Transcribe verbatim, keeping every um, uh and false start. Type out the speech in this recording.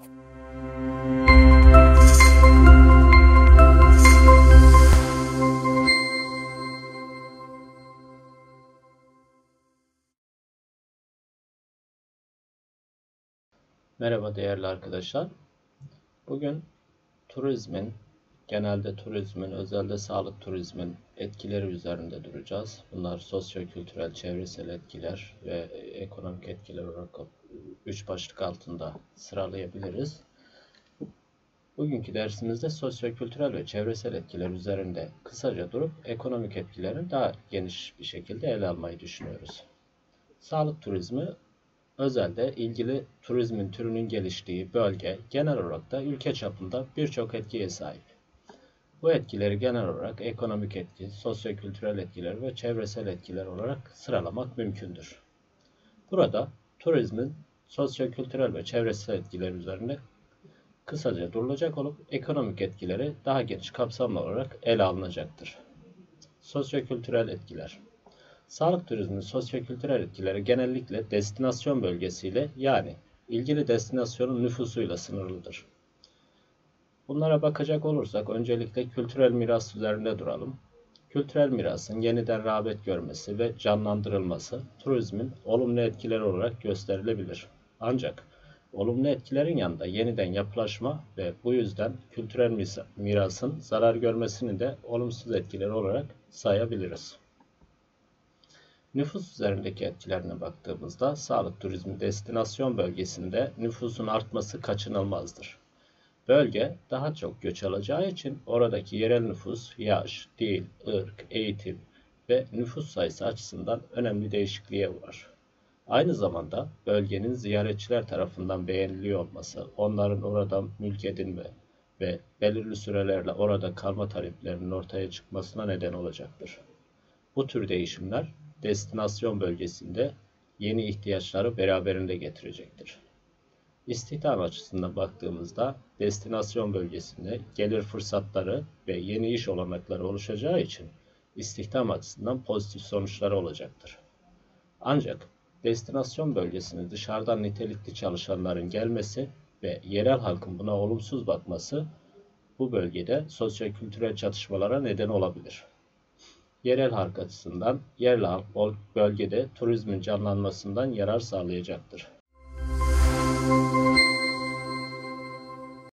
Merhaba değerli arkadaşlar. Bugün turizmin, genelde turizmin, özelde sağlık turizmin etkileri üzerinde duracağız. Bunlar sosyo-kültürel, çevresel etkiler ve ekonomik etkiler olarak üç başlık altında sıralayabiliriz. Bugünkü dersimizde sosyo-kültürel ve çevresel etkiler üzerinde kısaca durup ekonomik etkilerini daha geniş bir şekilde ele almayı düşünüyoruz. Sağlık turizmi özelde ilgili turizmin türünün geliştiği bölge, genel olarak da ülke çapında birçok etkiye sahip. Bu etkileri genel olarak ekonomik etki, sosyo-kültürel etkiler ve çevresel etkiler olarak sıralamak mümkündür. Burada turizmin sosyo-kültürel ve çevresel etkiler üzerinde kısaca durulacak olup ekonomik etkileri daha geniş kapsamlı olarak ele alınacaktır. Sosyo-kültürel etkiler. Sağlık turizminin sosyo-kültürel etkileri genellikle destinasyon bölgesiyle, yani ilgili destinasyonun nüfusuyla sınırlıdır. Bunlara bakacak olursak öncelikle kültürel miras üzerinde duralım. Kültürel mirasın yeniden rağbet görmesi ve canlandırılması turizmin olumlu etkileri olarak gösterilebilir. Ancak olumlu etkilerin yanında yeniden yapılaşma ve bu yüzden kültürel mirasın zarar görmesini de olumsuz etkileri olarak sayabiliriz. Nüfus üzerindeki etkilerine baktığımızda sağlık turizmi destinasyon bölgesinde nüfusun artması kaçınılmazdır. Bölge daha çok göç alacağı için oradaki yerel nüfus, yaş, dil, ırk, eğitim ve nüfus sayısı açısından önemli değişikliğe uğrar. Aynı zamanda bölgenin ziyaretçiler tarafından beğeniliyor olması, onların orada mülk edinme ve belirli sürelerle orada kalma taleplerinin ortaya çıkmasına neden olacaktır. Bu tür değişimler destinasyon bölgesinde yeni ihtiyaçları beraberinde getirecektir. İstihdam açısından baktığımızda destinasyon bölgesinde gelir fırsatları ve yeni iş olanakları oluşacağı için istihdam açısından pozitif sonuçları olacaktır. Ancak destinasyon bölgesine dışarıdan nitelikli çalışanların gelmesi ve yerel halkın buna olumsuz bakması bu bölgede sosyo-kültürel çatışmalara neden olabilir. Yerel halk açısından yerel halk bölgede turizmin canlanmasından yarar sağlayacaktır.